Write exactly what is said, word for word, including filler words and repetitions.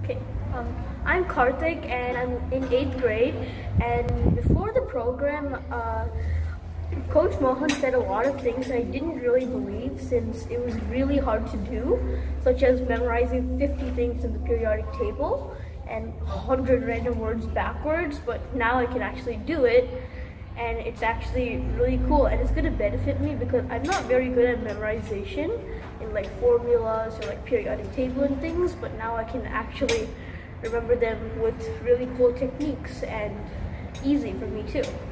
Okay, um, I'm Karthik and I'm in eighth grade, and before the program, uh, Coach Mohan said a lot of things I didn't really believe since it was really hard to do, such as memorizing fifty things in the periodic table and one hundred random words backwards, but now I can actually do it, and it's actually really cool, and it's going to benefit me because I'm not very good at memorization in like formulas or like periodic table and things, but now I can actually remember them with really cool techniques and easy for me too.